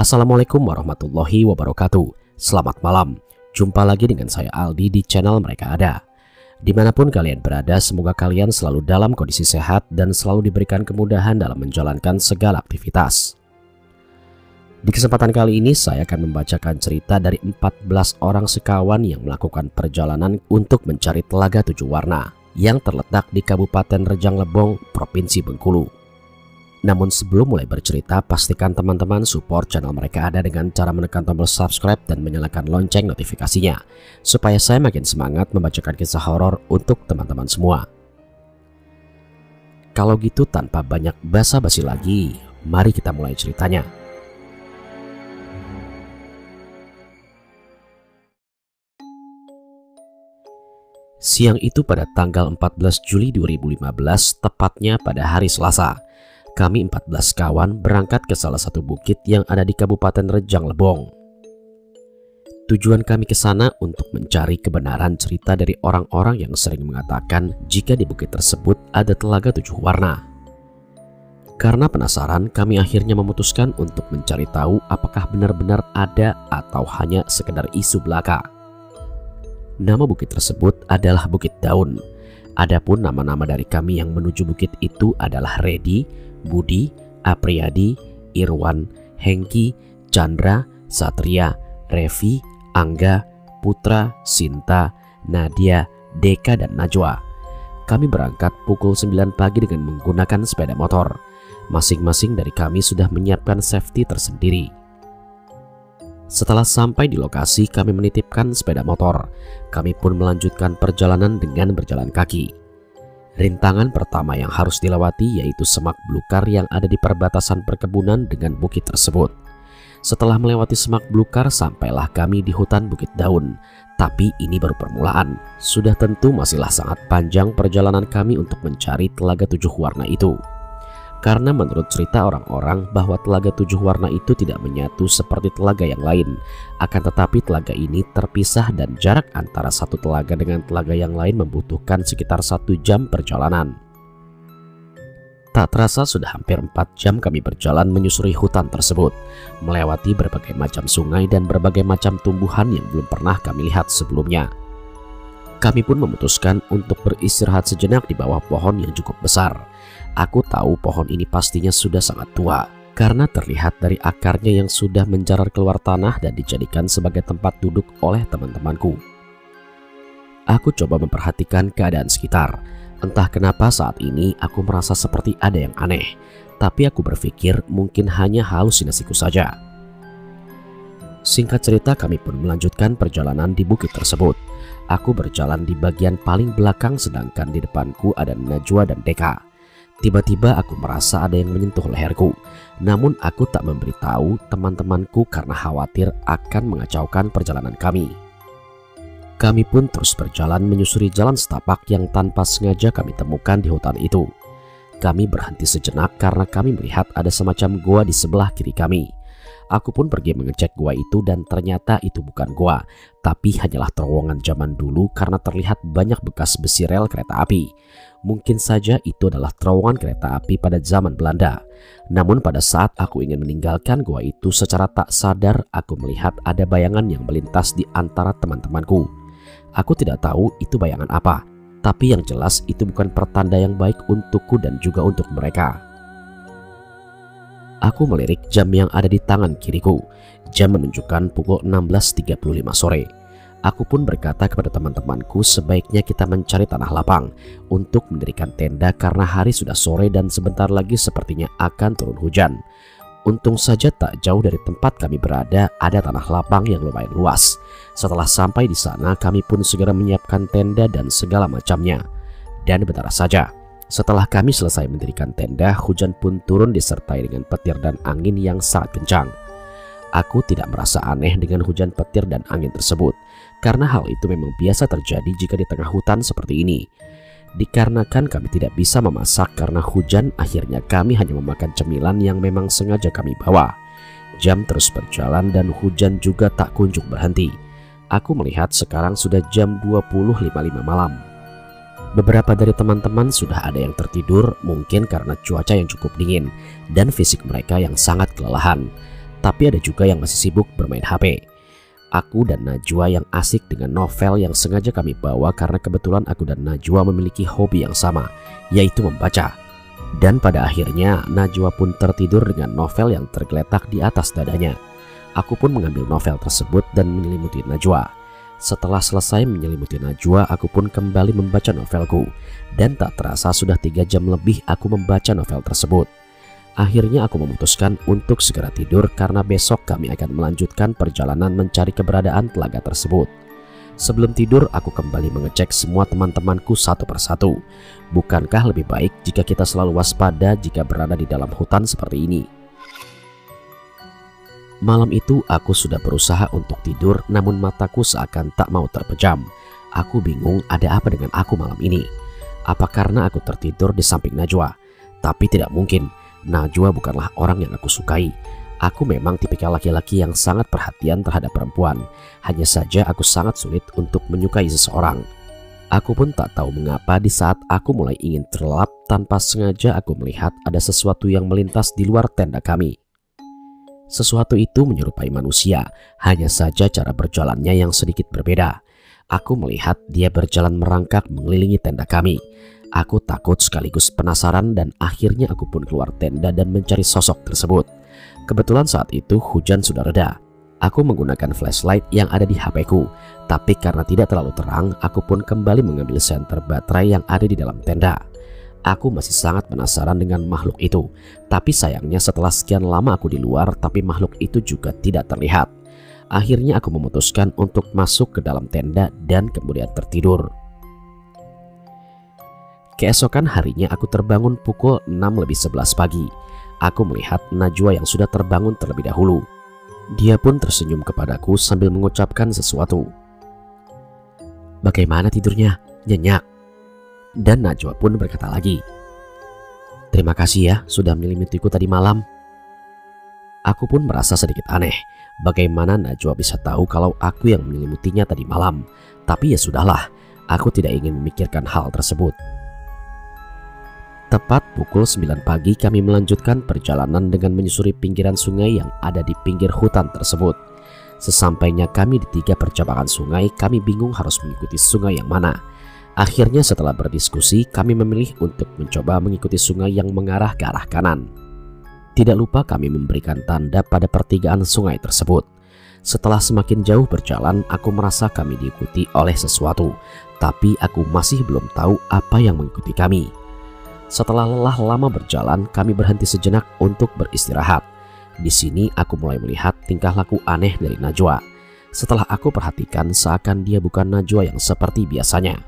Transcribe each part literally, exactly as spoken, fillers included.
Assalamualaikum warahmatullahi wabarakatuh. Selamat malam. Jumpa lagi dengan saya Aldi di channel Mereka Ada. Dimanapun kalian berada, semoga kalian selalu dalam kondisi sehat dan selalu diberikan kemudahan dalam menjalankan segala aktivitas. Di kesempatan kali ini saya akan membacakan cerita dari empat belas orang sekawan yang melakukan perjalanan untuk mencari Telaga Tujuh Warna yang terletak di Kabupaten Rejang Lebong, Provinsi Bengkulu. Namun sebelum mulai bercerita, pastikan teman-teman support channel Mereka Ada dengan cara menekan tombol subscribe dan menyalakan lonceng notifikasinya, supaya saya makin semangat membacakan kisah horor untuk teman-teman semua. Kalau gitu tanpa banyak basa-basi lagi, mari kita mulai ceritanya. Siang itu pada tanggal empat belas Juli dua ribu lima belas, tepatnya pada hari Selasa, kami empat belas kawan berangkat ke salah satu bukit yang ada di Kabupaten Rejang Lebong. Tujuan kami ke sana untuk mencari kebenaran cerita dari orang-orang yang sering mengatakan jika di bukit tersebut ada Telaga Tujuh Warna. Karena penasaran, kami akhirnya memutuskan untuk mencari tahu apakah benar-benar ada atau hanya sekedar isu belaka. Nama bukit tersebut adalah Bukit Daun. Adapun nama-nama dari kami yang menuju bukit itu adalah Redi, Budi, Apriyadi, Irwan, Hengki, Chandra, Satria, Revi, Angga, Putra, Sinta, Nadia, Deka, dan Najwa. Kami berangkat pukul sembilan pagi dengan menggunakan sepeda motor. Masing-masing dari kami sudah menyiapkan safety tersendiri. Setelah sampai di lokasi, kami menitipkan sepeda motor. Kami pun melanjutkan perjalanan dengan berjalan kaki. Rintangan pertama yang harus dilewati yaitu semak belukar yang ada di perbatasan perkebunan dengan bukit tersebut. Setelah melewati semak belukar, sampailah kami di hutan Bukit Daun. Tapi ini baru permulaan. Sudah tentu masihlah sangat panjang perjalanan kami untuk mencari Telaga Tujuh Warna itu. Karena menurut cerita orang-orang bahwa Telaga Tujuh Warna itu tidak menyatu seperti telaga yang lain. Akan tetapi telaga ini terpisah dan jarak antara satu telaga dengan telaga yang lain membutuhkan sekitar satu jam perjalanan. Tak terasa sudah hampir empat jam kami berjalan menyusuri hutan tersebut, melewati berbagai macam sungai dan berbagai macam tumbuhan yang belum pernah kami lihat sebelumnya. Kami pun memutuskan untuk beristirahat sejenak di bawah pohon yang cukup besar. Aku tahu pohon ini pastinya sudah sangat tua, karena terlihat dari akarnya yang sudah menjalar keluar tanah dan dijadikan sebagai tempat duduk oleh teman-temanku. Aku coba memperhatikan keadaan sekitar. Entah kenapa saat ini aku merasa seperti ada yang aneh, tapi aku berpikir mungkin hanya halusinasiku saja. Singkat cerita, kami pun melanjutkan perjalanan di bukit tersebut. Aku berjalan di bagian paling belakang, sedangkan di depanku ada Najwa dan Deka. Tiba-tiba aku merasa ada yang menyentuh leherku. Namun aku tak memberitahu teman-temanku karena khawatir akan mengacaukan perjalanan kami. Kami pun terus berjalan menyusuri jalan setapak yang tanpa sengaja kami temukan di hutan itu. Kami berhenti sejenak karena kami melihat ada semacam gua di sebelah kiri kami. Aku pun pergi mengecek gua itu dan ternyata itu bukan gua, tapi hanyalah terowongan zaman dulu karena terlihat banyak bekas besi rel kereta api. Mungkin saja itu adalah terowongan kereta api pada zaman Belanda. Namun pada saat aku ingin meninggalkan gua itu, secara tak sadar aku melihat ada bayangan yang melintas di antara teman-temanku. Aku tidak tahu itu bayangan apa, tapi yang jelas itu bukan pertanda yang baik untukku dan juga untuk mereka. Aku melirik jam yang ada di tangan kiriku. Jam menunjukkan pukul enam belas tiga puluh lima sore. Aku pun berkata kepada teman-temanku sebaiknya kita mencari tanah lapang untuk mendirikan tenda karena hari sudah sore dan sebentar lagi sepertinya akan turun hujan. Untung saja tak jauh dari tempat kami berada ada tanah lapang yang lumayan luas. Setelah sampai di sana, kami pun segera menyiapkan tenda dan segala macamnya. Dan bentar saja, setelah kami selesai mendirikan tenda, hujan pun turun disertai dengan petir dan angin yang sangat kencang. Aku tidak merasa aneh dengan hujan petir dan angin tersebut, karena hal itu memang biasa terjadi jika di tengah hutan seperti ini. Dikarenakan kami tidak bisa memasak karena hujan, akhirnya kami hanya memakan cemilan yang memang sengaja kami bawa. Jam terus berjalan dan hujan juga tak kunjung berhenti. Aku melihat sekarang sudah jam dua puluh lima puluh lima malam. Beberapa dari teman-teman sudah ada yang tertidur, mungkin karena cuaca yang cukup dingin dan fisik mereka yang sangat kelelahan. tapi ada juga yang masih sibuk bermain H P. Aku dan Najwa yang asik dengan novel yang sengaja kami bawa karena kebetulan aku dan Najwa memiliki hobi yang sama, yaitu membaca. Dan pada akhirnya Najwa pun tertidur dengan novel yang tergeletak di atas dadanya. Aku pun mengambil novel tersebut dan menyelimuti Najwa. Setelah selesai menyelimuti Najwa, aku pun kembali membaca novelku. Dan tak terasa sudah tiga jam lebih aku membaca novel tersebut. Akhirnya aku memutuskan untuk segera tidur karena besok kami akan melanjutkan perjalanan mencari keberadaan telaga tersebut. Sebelum tidur aku kembali mengecek semua teman-temanku satu persatu. Bukankah lebih baik jika kita selalu waspada jika berada di dalam hutan seperti ini? Malam itu aku sudah berusaha untuk tidur, namun mataku seakan tak mau terpejam. Aku bingung ada apa dengan aku malam ini. Apa karena aku tertidur di samping Najwa? Tapi tidak mungkin. Najwa bukanlah orang yang aku sukai. Aku memang tipikal laki-laki yang sangat perhatian terhadap perempuan. Hanya saja aku sangat sulit untuk menyukai seseorang. Aku pun tak tahu mengapa di saat aku mulai ingin terlelap, tanpa sengaja aku melihat ada sesuatu yang melintas di luar tenda kami. Sesuatu itu menyerupai manusia, hanya saja cara berjalannya yang sedikit berbeda. Aku melihat dia berjalan merangkak mengelilingi tenda kami. Aku takut sekaligus penasaran dan akhirnya aku pun keluar tenda dan mencari sosok tersebut. Kebetulan saat itu hujan sudah reda. Aku menggunakan flashlight yang ada di H P-ku, tapi karena tidak terlalu terang, aku pun kembali mengambil senter baterai yang ada di dalam tenda. Aku masih sangat penasaran dengan makhluk itu, tapi sayangnya setelah sekian lama aku di luar, tapi makhluk itu juga tidak terlihat. Akhirnya aku memutuskan untuk masuk ke dalam tenda dan kemudian tertidur. Keesokan harinya aku terbangun pukul enam lebih sebelas pagi. Aku melihat Najwa yang sudah terbangun terlebih dahulu. Dia pun tersenyum kepadaku sambil mengucapkan sesuatu. "Bagaimana tidurnya? Nyenyak?" Dan Najwa pun berkata lagi, "Terima kasih ya sudah menyelimutiku tadi malam." Aku pun merasa sedikit aneh. Bagaimana Najwa bisa tahu kalau aku yang menyelimutinya tadi malam? Tapi ya sudahlah, aku tidak ingin memikirkan hal tersebut. Tepat pukul sembilan pagi kami melanjutkan perjalanan dengan menyusuri pinggiran sungai yang ada di pinggir hutan tersebut. Sesampainya kami di tiga percabangan sungai, kami bingung harus mengikuti sungai yang mana. Akhirnya setelah berdiskusi, kami memilih untuk mencoba mengikuti sungai yang mengarah ke arah kanan. Tidak lupa kami memberikan tanda pada pertigaan sungai tersebut. Setelah semakin jauh berjalan, aku merasa kami diikuti oleh sesuatu, tapi aku masih belum tahu apa yang mengikuti kami. Setelah lelah lama berjalan, kami berhenti sejenak untuk beristirahat. Di sini aku mulai melihat tingkah laku aneh dari Najwa. Setelah aku perhatikan, seakan dia bukan Najwa yang seperti biasanya.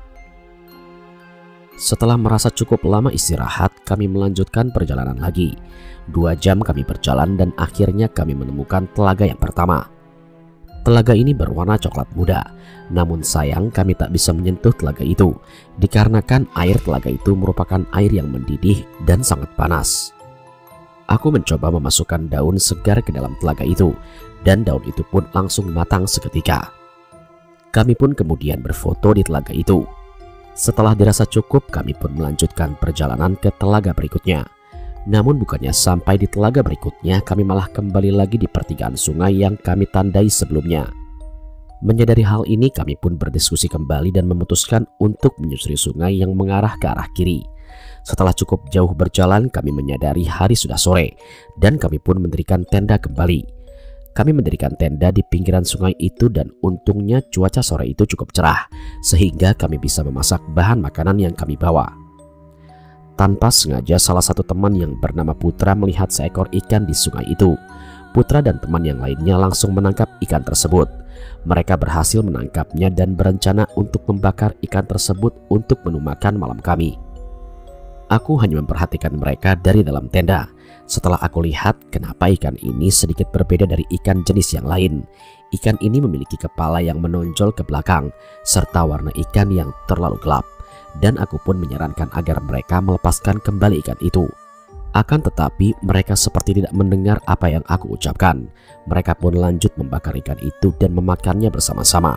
Setelah merasa cukup lama istirahat, kami melanjutkan perjalanan lagi. Dua jam kami berjalan dan akhirnya kami menemukan telaga yang pertama. Telaga ini berwarna coklat muda, namun sayang kami tak bisa menyentuh telaga itu, dikarenakan air telaga itu merupakan air yang mendidih dan sangat panas. Aku mencoba memasukkan daun segar ke dalam telaga itu, dan daun itu pun langsung matang seketika. Kami pun kemudian berfoto di telaga itu. Setelah dirasa cukup, kami pun melanjutkan perjalanan ke telaga berikutnya. Namun bukannya sampai di telaga berikutnya, kami malah kembali lagi di pertigaan sungai yang kami tandai sebelumnya. Menyadari hal ini, kami pun berdiskusi kembali dan memutuskan untuk menyusuri sungai yang mengarah ke arah kiri. Setelah cukup jauh berjalan, kami menyadari hari sudah sore dan kami pun mendirikan tenda kembali. Kami mendirikan tenda di pinggiran sungai itu dan untungnya cuaca sore itu cukup cerah sehingga kami bisa memasak bahan makanan yang kami bawa. Tanpa sengaja salah satu teman yang bernama Putra melihat seekor ikan di sungai itu. Putra dan teman yang lainnya langsung menangkap ikan tersebut. Mereka berhasil menangkapnya dan berencana untuk membakar ikan tersebut untuk menu makan malam kami. Aku hanya memperhatikan mereka dari dalam tenda. Setelah aku lihat kenapa ikan ini sedikit berbeda dari ikan jenis yang lain. Ikan ini memiliki kepala yang menonjol ke belakang serta warna ikan yang terlalu gelap. Dan aku pun menyarankan agar mereka melepaskan kembali ikan itu. Akan tetapi mereka seperti tidak mendengar apa yang aku ucapkan. Mereka pun lanjut membakar ikan itu dan memakannya bersama-sama.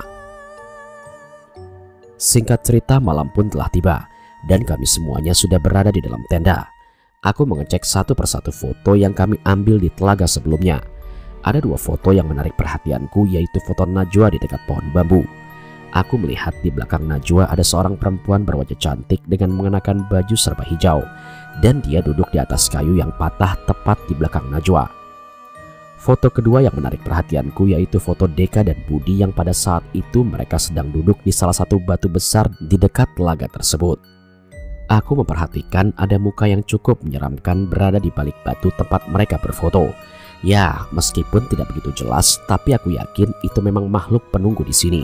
Singkat cerita, malam pun telah tiba dan kami semuanya sudah berada di dalam tenda. Aku mengecek satu persatu foto yang kami ambil di telaga sebelumnya. Ada dua foto yang menarik perhatianku, yaitu foto Najwa di dekat pohon bambu. Aku melihat di belakang Najwa ada seorang perempuan berwajah cantik dengan mengenakan baju serba hijau, dan dia duduk di atas kayu yang patah tepat di belakang Najwa. Foto kedua yang menarik perhatianku yaitu foto Deka dan Budi yang pada saat itu mereka sedang duduk di salah satu batu besar di dekat telaga tersebut. Aku memperhatikan ada muka yang cukup menyeramkan berada di balik batu tempat mereka berfoto. Ya, meskipun tidak begitu jelas, tapi aku yakin itu memang makhluk penunggu di sini.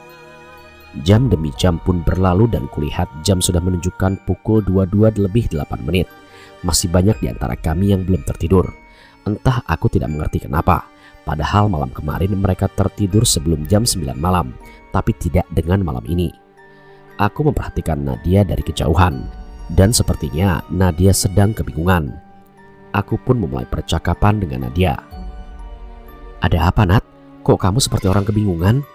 Jam demi jam pun berlalu dan kulihat jam sudah menunjukkan pukul dua puluh dua lebih delapan menit. Masih banyak di antara kami yang belum tertidur. Entah aku tidak mengerti kenapa. Padahal malam kemarin mereka tertidur sebelum jam sembilan malam, tapi tidak dengan malam ini. Aku memperhatikan Nadia dari kejauhan, dan sepertinya Nadia sedang kebingungan. Aku pun memulai percakapan dengan Nadia. "Ada apa, Nat? Kok kamu seperti orang kebingungan?"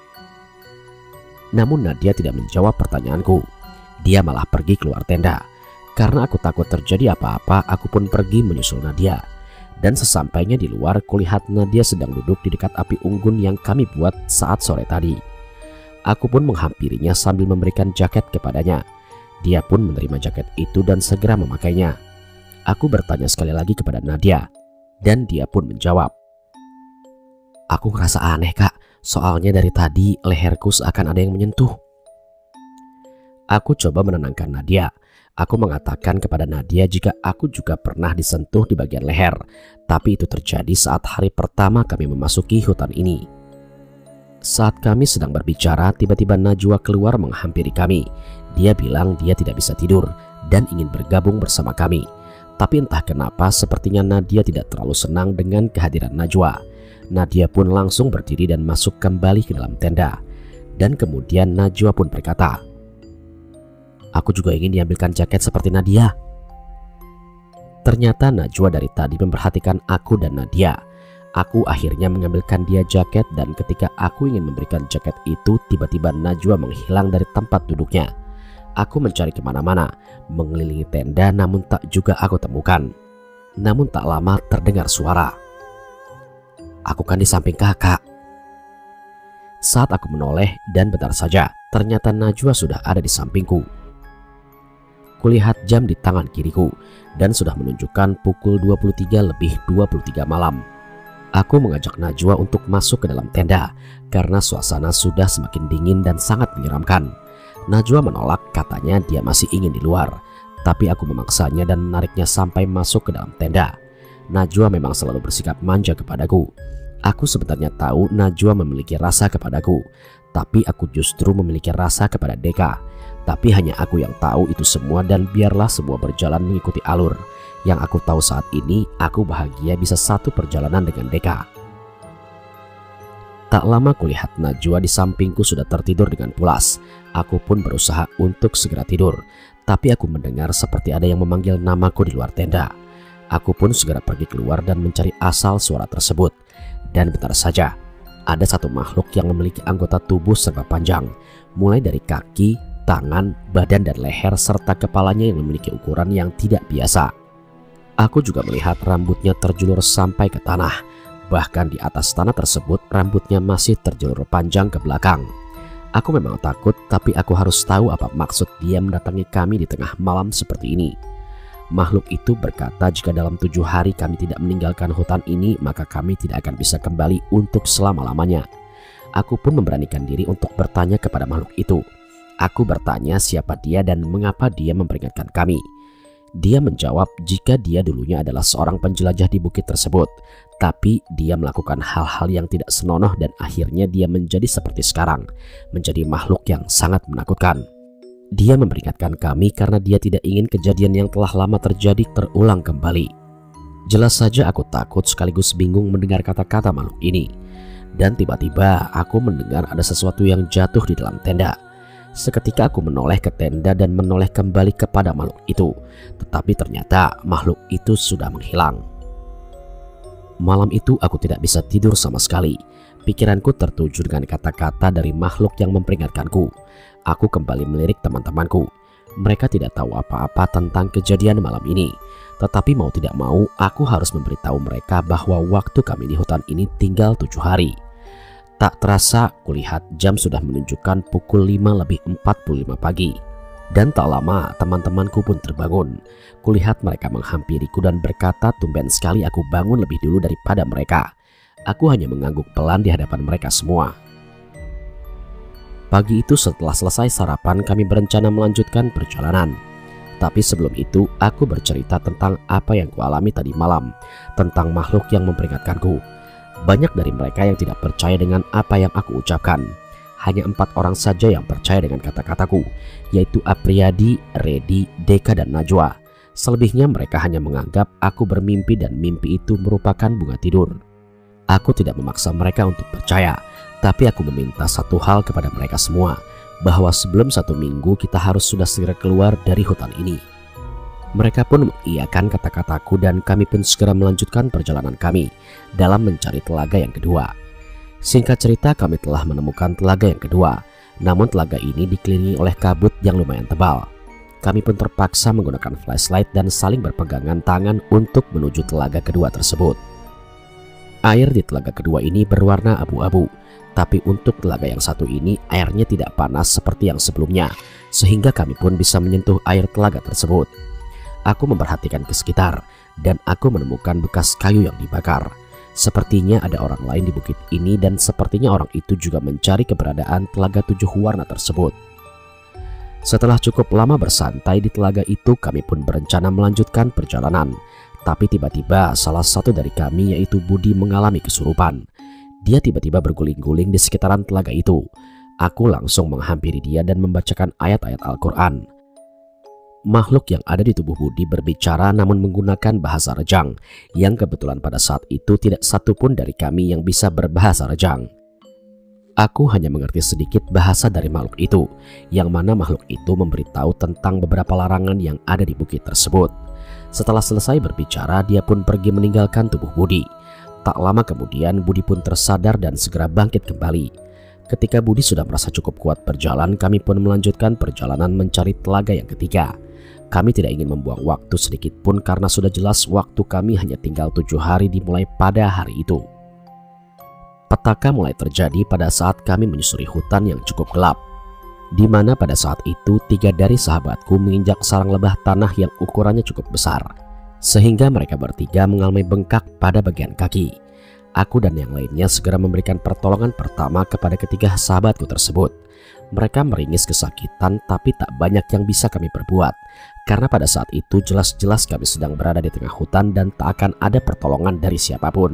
Namun Nadia tidak menjawab pertanyaanku. Dia malah pergi keluar tenda. Karena aku takut terjadi apa-apa, aku pun pergi menyusul Nadia. Dan sesampainya di luar, kulihat Nadia sedang duduk di dekat api unggun yang kami buat saat sore tadi. Aku pun menghampirinya sambil memberikan jaket kepadanya. Dia pun menerima jaket itu dan segera memakainya. Aku bertanya sekali lagi kepada Nadia, dan dia pun menjawab. "Aku ngerasa aneh, Kak. Soalnya dari tadi leherku seakan ada yang menyentuh." Aku coba menenangkan Nadia. Aku mengatakan kepada Nadia jika aku juga pernah disentuh di bagian leher, tapi itu terjadi saat hari pertama kami memasuki hutan ini. Saat kami sedang berbicara, tiba-tiba Najwa keluar menghampiri kami. Dia bilang dia tidak bisa tidur dan ingin bergabung bersama kami. Tapi entah kenapa sepertinya Nadia tidak terlalu senang dengan kehadiran Najwa. Nadia pun langsung berdiri dan masuk kembali ke dalam tenda. Dan kemudian Najwa pun berkata, "Aku juga ingin diambilkan jaket seperti Nadia." Ternyata Najwa dari tadi memperhatikan aku dan Nadia. Aku akhirnya mengambilkan dia jaket, dan ketika aku ingin memberikan jaket itu, tiba-tiba Najwa menghilang dari tempat duduknya. Aku mencari kemana-mana, mengelilingi tenda, namun tak juga aku temukan. Namun tak lama terdengar suara. "Aku kan di samping kakak." Saat aku menoleh dan bentar saja, ternyata Najwa sudah ada di sampingku. Kulihat jam di tangan kiriku dan sudah menunjukkan pukul dua puluh tiga lebih dua puluh tiga malam. Aku mengajak Najwa untuk masuk ke dalam tenda karena suasana sudah semakin dingin dan sangat menyeramkan. Najwa menolak, katanya dia masih ingin di luar. Tapi aku memaksanya dan menariknya sampai masuk ke dalam tenda. Najwa memang selalu bersikap manja kepadaku. Aku sebenarnya tahu Najwa memiliki rasa kepadaku, tapi aku justru memiliki rasa kepada Deka. Tapi hanya aku yang tahu itu semua, dan biarlah semua berjalan mengikuti alur. Yang aku tahu saat ini, aku bahagia bisa satu perjalanan dengan Deka. Tak lama kulihat Najwa di sampingku sudah tertidur dengan pulas. Aku pun berusaha untuk segera tidur, tapi aku mendengar seperti ada yang memanggil namaku di luar tenda. Aku pun segera pergi keluar dan mencari asal suara tersebut. Dan bentar saja, ada satu makhluk yang memiliki anggota tubuh serba panjang, mulai dari kaki, tangan, badan, dan leher, serta kepalanya yang memiliki ukuran yang tidak biasa. Aku juga melihat rambutnya terjulur sampai ke tanah. Bahkan di atas tanah tersebut rambutnya masih terjulur panjang ke belakang. Aku memang takut, tapi aku harus tahu apa maksud dia mendatangi kami di tengah malam seperti ini. Makhluk itu berkata jika dalam tujuh hari kami tidak meninggalkan hutan ini, maka kami tidak akan bisa kembali untuk selama-lamanya. Aku pun memberanikan diri untuk bertanya kepada makhluk itu. Aku bertanya siapa dia dan mengapa dia memperingatkan kami. Dia menjawab jika dia dulunya adalah seorang penjelajah di bukit tersebut, tapi dia melakukan hal-hal yang tidak senonoh dan akhirnya dia menjadi seperti sekarang, menjadi makhluk yang sangat menakutkan. Dia memperingatkan kami karena dia tidak ingin kejadian yang telah lama terjadi terulang kembali. Jelas saja aku takut sekaligus bingung mendengar kata-kata makhluk ini. Dan tiba-tiba aku mendengar ada sesuatu yang jatuh di dalam tenda. Seketika aku menoleh ke tenda dan menoleh kembali kepada makhluk itu. Tetapi ternyata makhluk itu sudah menghilang. Malam itu aku tidak bisa tidur sama sekali. Pikiranku tertuju dengan kata-kata dari makhluk yang memperingatkanku. Aku kembali melirik teman-temanku. Mereka tidak tahu apa-apa tentang kejadian malam ini. Tetapi mau tidak mau, aku harus memberitahu mereka bahwa waktu kami di hutan ini tinggal tujuh hari. Tak terasa, kulihat jam sudah menunjukkan pukul lima lebih empat puluh lima pagi. Dan tak lama, teman-temanku pun terbangun. Kulihat mereka menghampiriku dan berkata tumben sekali aku bangun lebih dulu daripada mereka. Aku hanya mengangguk pelan di hadapan mereka semua. Pagi itu setelah selesai sarapan, kami berencana melanjutkan perjalanan. Tapi sebelum itu, aku bercerita tentang apa yang kualami tadi malam, tentang makhluk yang memperingatkanku. Banyak dari mereka yang tidak percaya dengan apa yang aku ucapkan. Hanya empat orang saja yang percaya dengan kata-kataku, yaitu Apriyadi, Redi, Deka, dan Najwa. Selebihnya mereka hanya menganggap aku bermimpi dan mimpi itu merupakan bunga tidur. Aku tidak memaksa mereka untuk percaya, tapi aku meminta satu hal kepada mereka semua, bahwa sebelum satu minggu kita harus sudah segera keluar dari hutan ini. Mereka pun mengiyakan kata-kataku dan kami pun segera melanjutkan perjalanan kami dalam mencari telaga yang kedua. Singkat cerita, kami telah menemukan telaga yang kedua, namun telaga ini dikelilingi oleh kabut yang lumayan tebal. Kami pun terpaksa menggunakan flashlight dan saling berpegangan tangan untuk menuju telaga kedua tersebut. Air di telaga kedua ini berwarna abu-abu, tapi untuk telaga yang satu ini airnya tidak panas seperti yang sebelumnya, sehingga kami pun bisa menyentuh air telaga tersebut. Aku memperhatikan ke sekitar dan aku menemukan bekas kayu yang dibakar. Sepertinya ada orang lain di bukit ini dan sepertinya orang itu juga mencari keberadaan telaga tujuh warna tersebut. Setelah cukup lama bersantai di telaga itu, kami pun berencana melanjutkan perjalanan. Tapi tiba-tiba salah satu dari kami, yaitu Budi, mengalami kesurupan. Dia tiba-tiba berguling-guling di sekitaran telaga itu. Aku langsung menghampiri dia dan membacakan ayat-ayat Al-Quran. Makhluk yang ada di tubuh Budi berbicara namun menggunakan bahasa Rejang, yang kebetulan pada saat itu tidak satu pun dari kami yang bisa berbahasa Rejang. Aku hanya mengerti sedikit bahasa dari makhluk itu, yang mana makhluk itu memberitahu tentang beberapa larangan yang ada di bukit tersebut. Setelah selesai berbicara, dia pun pergi meninggalkan tubuh Budi. Tak lama kemudian Budi pun tersadar dan segera bangkit kembali. Ketika Budi sudah merasa cukup kuat berjalan, kami pun melanjutkan perjalanan mencari telaga yang ketiga. Kami tidak ingin membuang waktu sedikit pun karena sudah jelas waktu kami hanya tinggal tujuh hari dimulai pada hari itu. Petaka mulai terjadi pada saat kami menyusuri hutan yang cukup gelap, di mana pada saat itu tiga dari sahabatku menginjak sarang lebah tanah yang ukurannya cukup besar, sehingga mereka bertiga mengalami bengkak pada bagian kaki. Aku dan yang lainnya segera memberikan pertolongan pertama kepada ketiga sahabatku tersebut. Mereka meringis kesakitan, tapi tak banyak yang bisa kami perbuat, karena pada saat itu jelas-jelas kami sedang berada di tengah hutan dan tak akan ada pertolongan dari siapapun.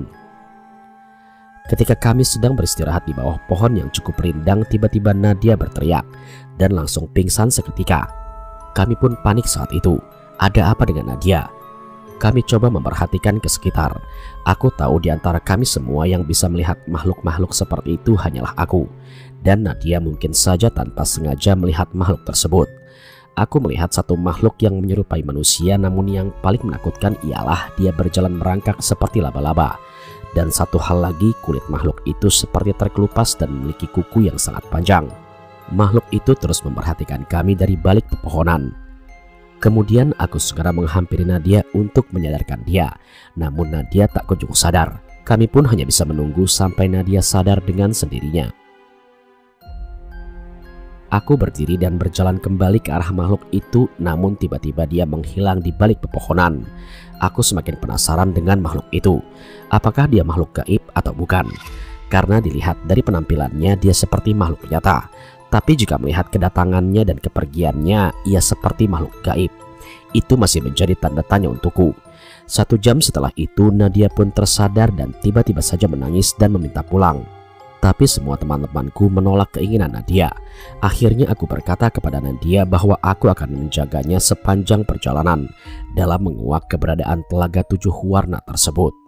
Ketika kami sedang beristirahat di bawah pohon yang cukup rindang, tiba-tiba Nadia berteriak dan langsung pingsan seketika. Kami pun panik saat itu. Ada apa dengan Nadia? Kami coba memperhatikan ke sekitar. Aku tahu di antara kami semua yang bisa melihat makhluk-makhluk seperti itu hanyalah aku. Dan Nadia mungkin saja tanpa sengaja melihat makhluk tersebut. Aku melihat satu makhluk yang menyerupai manusia, namun yang paling menakutkan ialah dia berjalan merangkak seperti laba-laba. Dan satu hal lagi, kulit makhluk itu seperti terkelupas dan memiliki kuku yang sangat panjang. Makhluk itu terus memperhatikan kami dari balik pepohonan. Kemudian aku segera menghampiri Nadia untuk menyadarkan dia. Namun Nadia tak kunjung sadar. Kami pun hanya bisa menunggu sampai Nadia sadar dengan sendirinya. Aku berdiri dan berjalan kembali ke arah makhluk itu, namun tiba-tiba dia menghilang di balik pepohonan. Aku semakin penasaran dengan makhluk itu. Apakah dia makhluk gaib atau bukan? Karena dilihat dari penampilannya dia seperti makhluk nyata. Tapi jika melihat kedatangannya dan kepergiannya, ia seperti makhluk gaib. Itu masih menjadi tanda tanya untukku. Satu jam setelah itu Nadia pun tersadar dan tiba-tiba saja menangis dan meminta pulang. Tapi semua teman-temanku menolak keinginan Nadia. Akhirnya aku berkata kepada Nadia bahwa aku akan menjaganya sepanjang perjalanan dalam menguak keberadaan telaga tujuh warna tersebut.